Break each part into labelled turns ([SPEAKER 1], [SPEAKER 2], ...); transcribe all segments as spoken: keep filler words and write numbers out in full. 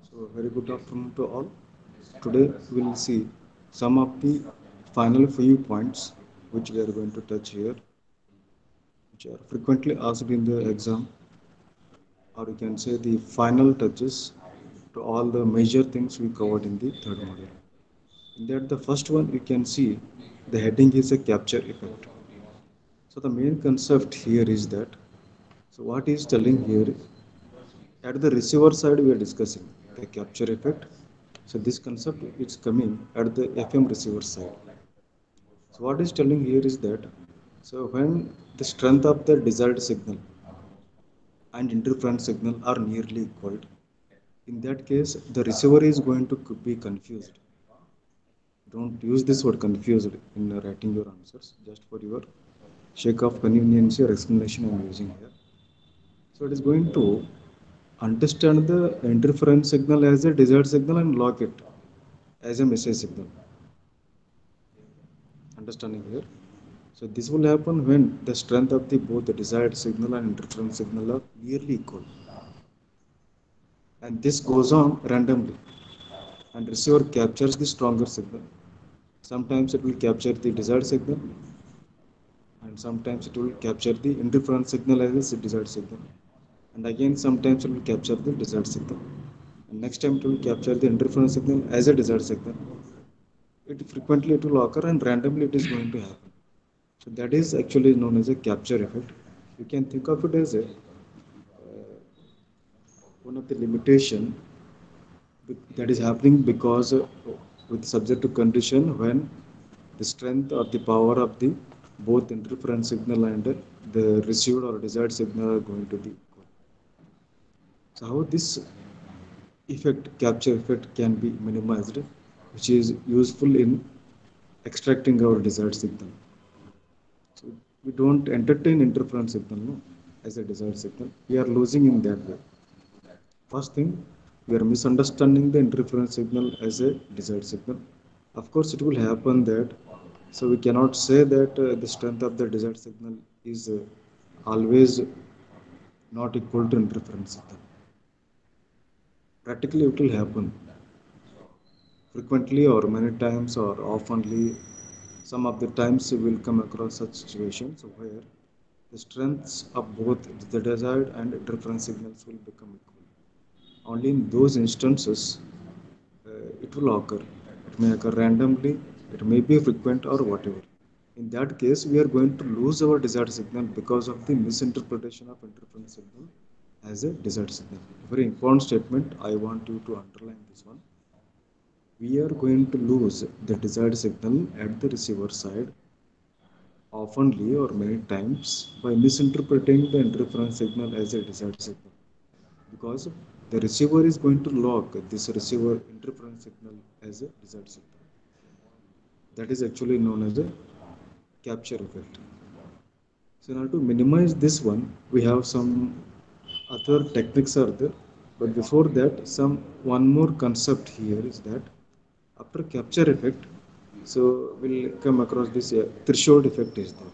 [SPEAKER 1] So, very good afternoon to all. Today we will see some of the final few points which we are going to touch here, which are frequently asked in the exam, or you can say the final touches to all the major things we covered in the third module. In that, the first one you can see the heading is a capture effect. So, the main concept here is that, so what is telling here, at the receiver side we are discussing the capture effect. So this concept is coming at the F M receiver side. So what is telling here is that, so when the strength of the desired signal and interference signal are nearly equal, in that case the receiver is going to be confused. Don't use this word confused in writing your answers, just for your sake of convenience or explanation I am using here. So it is going to understand the interference signal as a desired signal and log it as a message signal. Understanding here. So this will happen when the strength of the both the desired signal and interference signal are nearly equal. And this goes on randomly. And receiver captures the stronger signal. Sometimes it will capture the desired signal, and sometimes it will capture the interference signal as a desired signal. And again, sometimes it will capture the desired signal. And next time it will capture the interference signal as a desired signal. It frequently it will occur and randomly it is going to happen. So that is actually known as a capture effect. You can think of it as a one of the limitation that is happening because uh, with subject to condition when the strength or the power of the both interference signal and uh, the received or desired signal are going to be equal. So how this effect capture effect can be minimized, which is useful in extracting our desired signal. So we don't entertain interference signal no, as a desired signal. We are losing in that way. First thing, we are misunderstanding the interference signal as a desired signal. Of course, it will happen that, so we cannot say that uh, the strength of the desired signal is uh, always not equal to interference signal. Practically, it will happen frequently or many times or oftenly. Some of the times we will come across such situations where the strengths of both the desired and interference signals will become equal. Only in those instances uh, it will occur. It may occur randomly, it may be frequent or whatever. In that case, we are going to lose our desired signal because of the misinterpretation of interference signal as a desired signal. Very important statement. I want you to underline this one. We are going to lose the desired signal at the receiver side oftenly or many times by misinterpreting the interference signal as a desired signal, because the receiver is going to log this receiver interference signal as a desired signal. That is actually known as a capture effect. So now to minimize this one, we have some other techniques are there. But before that, some one more concept here is that after capture effect, so we'll come across this uh, threshold effect is there.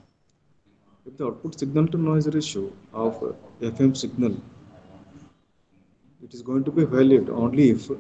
[SPEAKER 1] If the output signal to noise ratio of uh, F M signal, it is going to be valid only if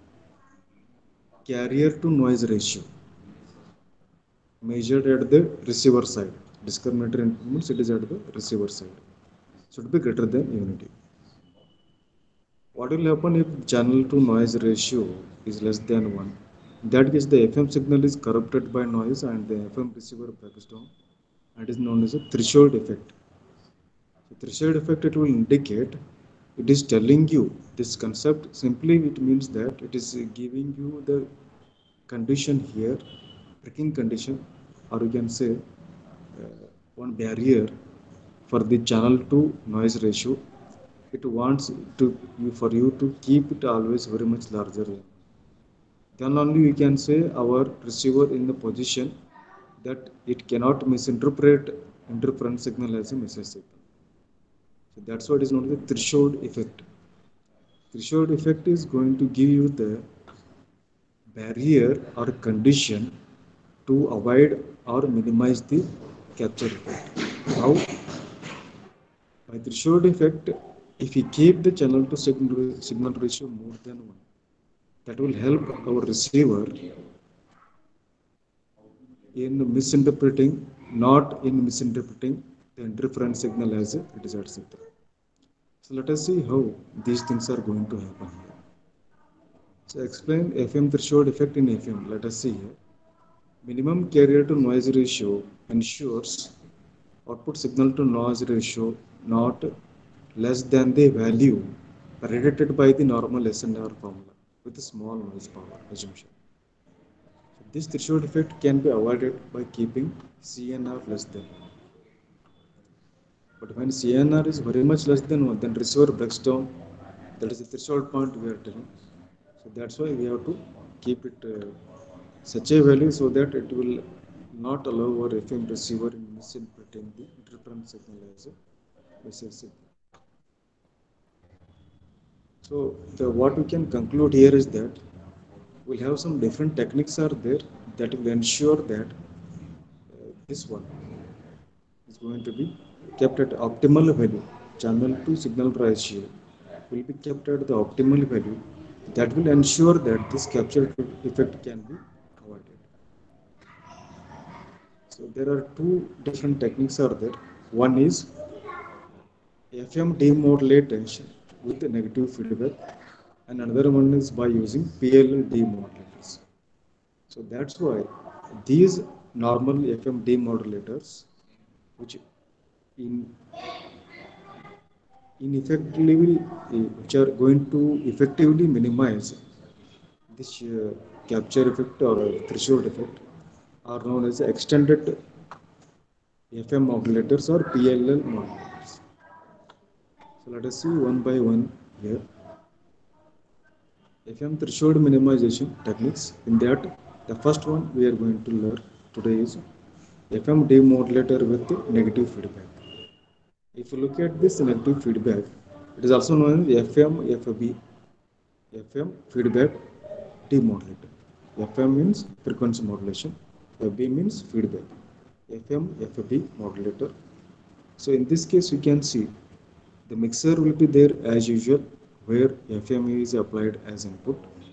[SPEAKER 1] carrier to noise ratio measured at the receiver side. Discriminator inputs it is at the receiver side. Should be greater than unity. What will happen if channel to noise ratio is less than one? In that case, the F M signal is corrupted by noise and the F M receiver backs down, and is known as a threshold effect. So threshold effect, it will indicate, it is telling you this concept simply it means that it is giving you the condition here, breaking condition, or you can say uh, one barrier for the channel to noise ratio. It wants to for you to keep it always very much larger. Then only we can say our receiver in the position that it cannot misinterpret interference signal as a message signal. So that's what is known as the threshold effect. Threshold effect is going to give you the barrier or condition to avoid or minimize the capture effect. How? By threshold effect, If we keep the channel to signal, signal ratio more than one, that will help our receiver in misinterpreting, not in misinterpreting the interference signal as a desired signal. So let us see how these things are going to happen here. So explain F M threshold effect in F M. Let us see here. Minimum carrier to noise ratio ensures output signal to noise ratio not less than the value predicted by the normal S N R formula with a small noise power assumption. So this threshold effect can be avoided by keeping C N R less than one. But when C N R is very much less than one, then receiver breaks down. That is the threshold point we are telling. So that's why we have to keep it uh, such a value so that it will not allow our F M receiver in misinterpreting the interference signal as a message signal. So the, what we can conclude here is that we'll have some different techniques are there that will ensure that uh, this one is going to be kept at optimal value. Channel to signal ratio will be kept at the optimal value that will ensure that this capture effect can be avoided. So there are two different techniques are there. One is F M demodulation with negative feedback, and another one is by using P L L demodulators. So that's why these normal F M demodulators, which in in effectively which are going to effectively minimize this uh, capture effect or uh, threshold effect, are known as extended F M modulators or P L L modulators. So let us see one by one here. F M threshold minimization techniques. In that, the first one we are going to learn today is F M demodulator with negative feedback. If you look at this negative feedback, it is also known as F M F B, F M feedback demodulator. F M means frequency modulation, F B means feedback. F M F B modulator. So in this case, you can see the mixer will be there as usual, where F M is applied as input.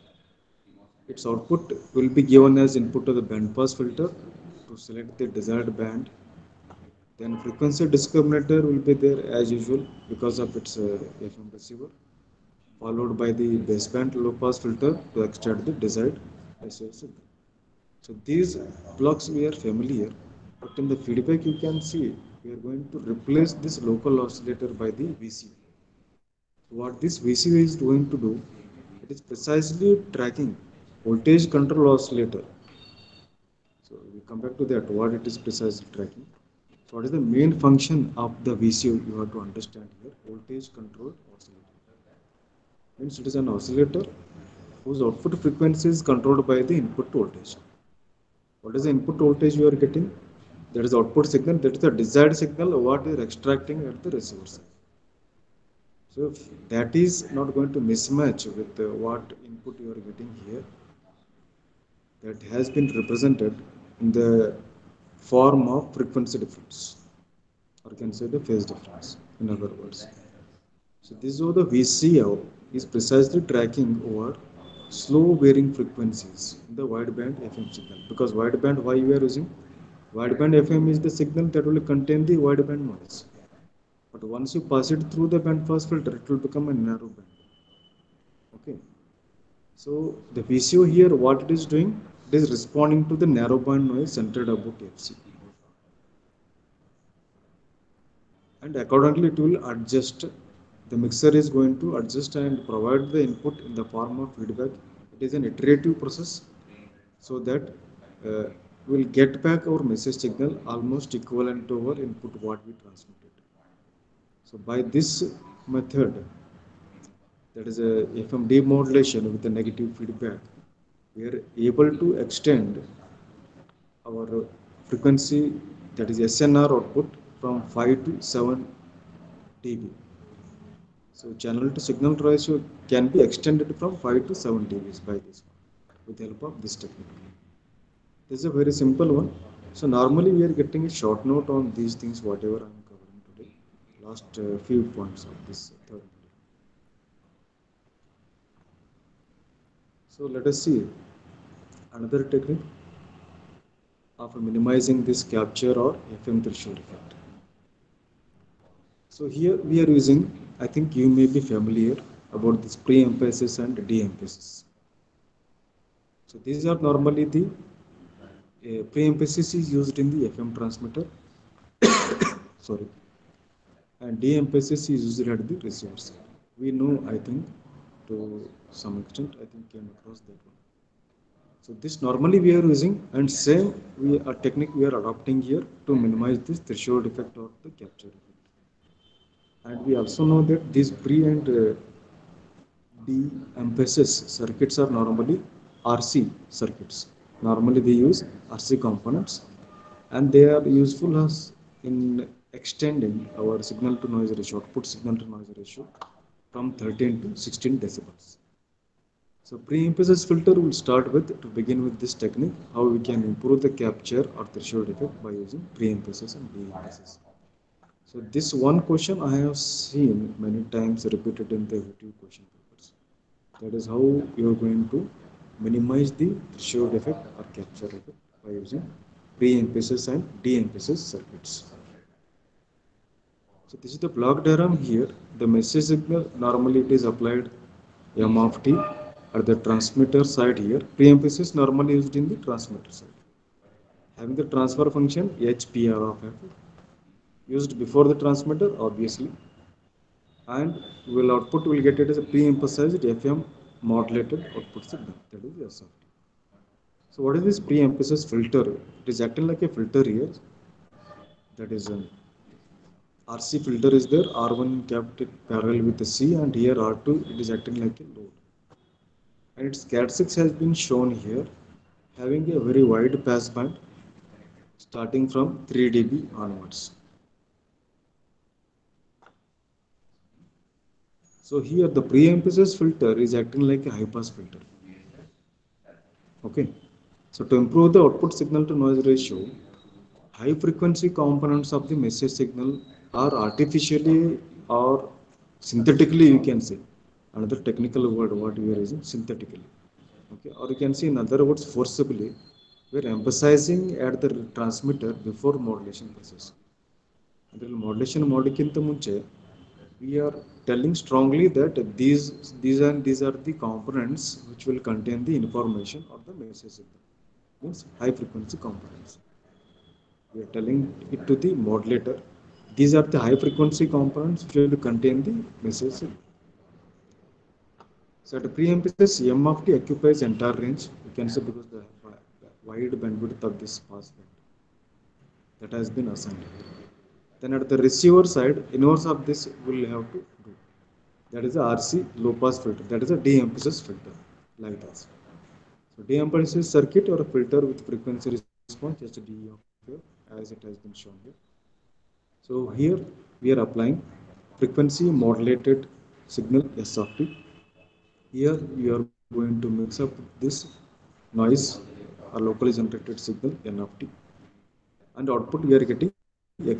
[SPEAKER 1] Its output will be given as input to the band pass filter to select the desired band. Then frequency discriminator will be there as usual because of its uh, F M receiver, followed by the baseband low pass filter to extract the desired receiver signal. So these blocks we are familiar, but in the feedback you can see we are going to replace this local oscillator by the V C O. So what this V C O is going to do, it is precisely tracking voltage control oscillator. So we come back to that, what it is precisely tracking. So what is the main function of the V C O you have to understand here, voltage controlled oscillator. Means it is an oscillator whose output frequency is controlled by the input voltage. What is the input voltage you are getting? That is output signal, that is the desired signal what you are extracting at the receiver side. So if that is not going to mismatch with uh, what input you are getting here, that has been represented in the form of frequency difference, or you can say the phase difference in other words. So this is how the V C O is precisely tracking over slow varying frequencies in the wideband F M signal. Because wideband, why we are using? Wideband F M is the signal that will contain the wideband noise. But once you pass it through the band pass filter, it will become a narrow band. Okay. So the V C O here, what it is doing? It is responding to the narrow band noise centered about F C. And accordingly it will adjust. The mixer is going to adjust and provide the input in the form of feedback. It is an iterative process so that uh, we will get back our message signal almost equivalent to our input what we transmitted. So by this method, that is a F M demodulation with the negative feedback, we are able to extend our frequency, that is S N R output, from five to seven D B. So channel to signal ratio can be extended from five to seven D Bs by this one, with the help of this technique. This is a very simple one. So normally we are getting a short note on these things, whatever I am covering today. Last uh, few points of this third. So let us see another technique of minimizing this capture or F M threshold effect. So here we are using, I think you may be familiar about this pre-emphasis and de-emphasis. So these are normally the uh, pre-emphasis is used in the F M transmitter, sorry, and de-emphasis is used at the receiver side. We know, I think, to some extent, I think came across that one. So this normally we are using, and same we a technique we are adopting here to minimize this threshold effect or the capture effect. And we also know that these pre and uh, de-emphasis circuits are normally R C circuits. Normally they use R C components, and they are useful as in extending our signal to noise ratio, output signal to noise ratio from thirteen to sixteen decibels. So pre-emphasis filter will start with, to begin with this technique, how we can improve the capture or threshold effect by using pre-emphasis and de-emphasis. So this one question I have seen many times repeated in the YouTube question papers. That is how you are going to minimize the threshold effect or capture effect by using pre-emphasis and de-emphasis circuits. So this is the block diagram here. The message signal normally it is applied M of t at the transmitter side here. Pre-emphasis normally used in the transmitter side. Having the transfer function H P R of f used before the transmitter obviously, and will output will get it as a pre-emphasized F M modulated output signal, that is S of t. So what is this pre-emphasis filter? It is acting like a filter here. That is an R C filter is there, R one kept parallel with the C, and here R two it is acting like a load. And its characteristics has been shown here, having a very wide pass band starting from three D B onwards. So here the pre-emphasis filter is acting like a high pass filter. Okay. So to improve the output signal to noise ratio, high frequency components of the message signal are artificially or synthetically, you can say. Another technical word what we are using, synthetically. Okay. Or you can say in other words, forcibly, we are emphasizing at the transmitter before modulation process. ಅದರಲ್ಲಿ modulation ಮಾಡೋಕ್ಕಿಂತ ಮುಂಚೆ we are telling strongly that these these and these are the components which will contain the information of the message signal, means high frequency components. We are telling it to the modulator, these are the high frequency components which will contain the message signal. So at pre-emphasis M of t occupies entire range, you can say, because the wide bandwidth of this pass band that has been assigned. Then at the receiver side, inverse of this will have to do. That is a R C low pass filter. That is a de-emphasis filter, like this. So de-emphasis circuit or a filter with frequency response, just a D of here, as it has been shown here. So here we are applying frequency modulated signal S of t. Here you are going to mix up this noise or locally generated signal N of t, and output we are getting X of t.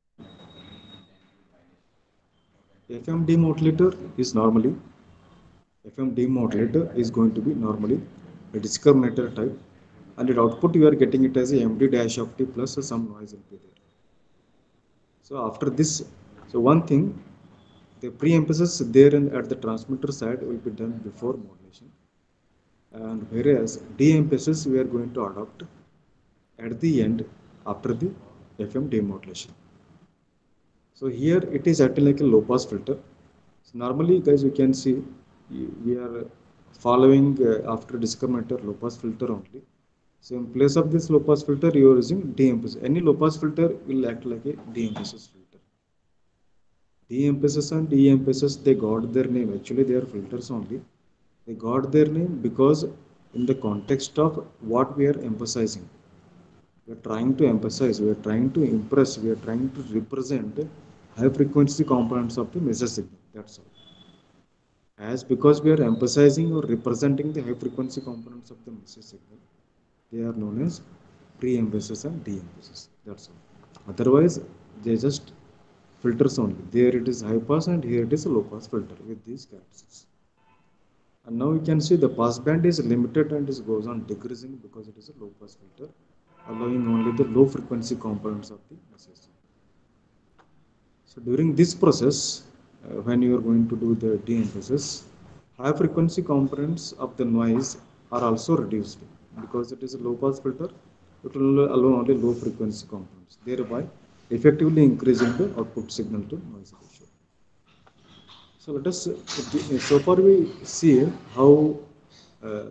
[SPEAKER 1] F M demodulator is normally F M demodulator is going to be normally a discriminator type, and at output you are getting it as a M D dash of t plus some noise will be there. So after this, so one thing, the pre-emphasis there in, at the transmitter side will be done before modulation, and whereas de-emphasis we are going to adopt at the end after the F M demodulation. So here it is acting like a low pass filter. So normally guys, you can see we are following uh, after discriminator low pass filter only. So in place of this low pass filter you are using de-emphasis. Any low pass filter will act like a de-emphasis filter. De-emphasis and de-emphasis, they got their name, actually they are filters only. They got their name because in the context of what we are emphasizing. We are trying to emphasize, we are trying to impress, we are trying to represent high frequency components of the message signal. That's all. As because we are emphasizing or representing the high frequency components of the message signal, they are known as pre-emphasis and de-emphasis. That's all. Otherwise, they just filters only. There it is high pass and here it is a low pass filter with these characteristics. And now you can see the passband is limited and it goes on decreasing because it is a low pass filter, allowing only the low frequency components of the message. So during this process, uh, when you are going to do the de-emphasis, high frequency components of the noise are also reduced because it is a low pass filter. It will allow only low frequency components, thereby effectively increasing the output signal to noise ratio. So let us, uh, so far we see how uh,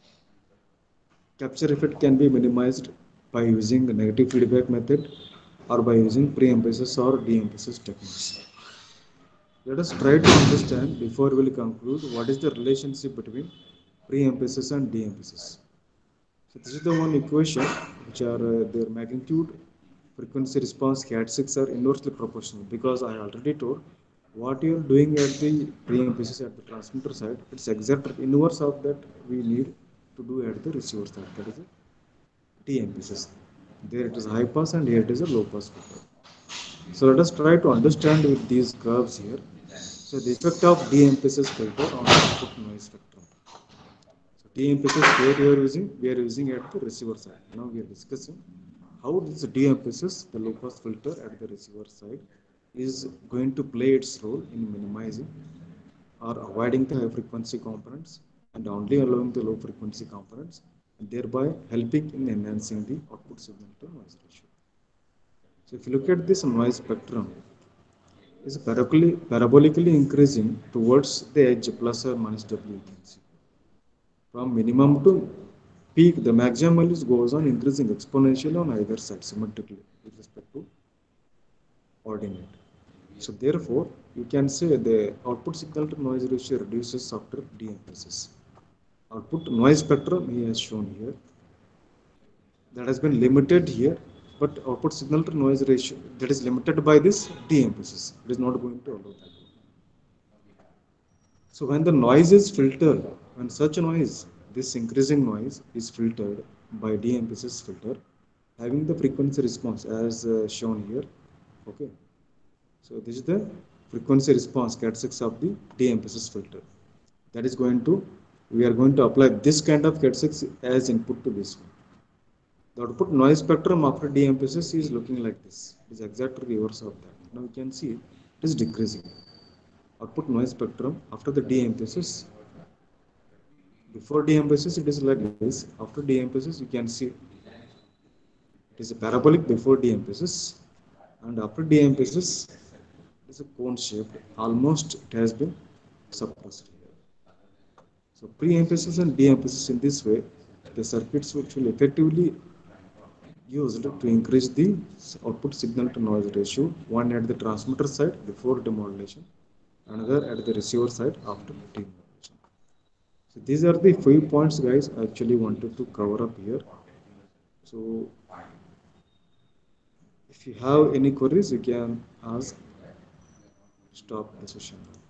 [SPEAKER 1] capture effect can be minimized by using the negative feedback method or by using pre-emphasis or de-emphasis techniques. Let us try to understand before we will conclude what is the relationship between pre-emphasis and de-emphasis. So this is the one equation which are uh, their magnitude, frequency response, cat six are inversely proportional because I already told what you are doing at the pre-emphasis at the transmitter side, it's exact inverse of that we need to do at the receiver side. That is a de-emphasis. There it is high pass and here it is a low pass filter. So let us try to understand with these curves here. So the effect of de-emphasis filter on output noise spectrum. So de-emphasis where you are using, we are using at the receiver side. Now we are discussing how this de-emphasis, the low pass filter at the receiver side, is going to play its role in minimizing or avoiding the high frequency components and only allowing the low frequency components, and thereby helping in enhancing the output signal to noise ratio. So if you look at this noise spectrum, is parabolically, parabolically increasing towards the edge plus or minus W, you can see. From minimum to peak, the maximum values goes on increasing exponentially on either side symmetrically with respect to ordinate. So therefore, you can say the output signal to noise ratio reduces after de-emphasis. Output noise spectrum he has shown here, that has been limited here, but output signal to noise ratio that is limited by this de-emphasis. It is not going to allow that. So when the noise is filtered, when such noise, this increasing noise is filtered by de-emphasis filter, having the frequency response as uh, shown here. Okay. So this is the frequency response cat six of the de-emphasis filter. That is going to, we are going to apply this kind of cat six as input to this one. The output noise spectrum after de-emphasis is looking like this. It is exactly reverse of that. Now you can see it is decreasing. Output noise spectrum after the de-emphasis, before de-emphasis it is like this, after de-emphasis you can see it is a parabolic before de-emphasis, and after de-emphasis it is a cone shaped, almost it has been suppressed here. So pre-emphasis and de-emphasis in this way, the circuits which will effectively used to increase the output signal to noise ratio, one at the transmitter side before demodulation, another at the receiver side after demodulation. So these are the five points guys I actually wanted to cover up here. So if you have any queries you can ask. Stop the session.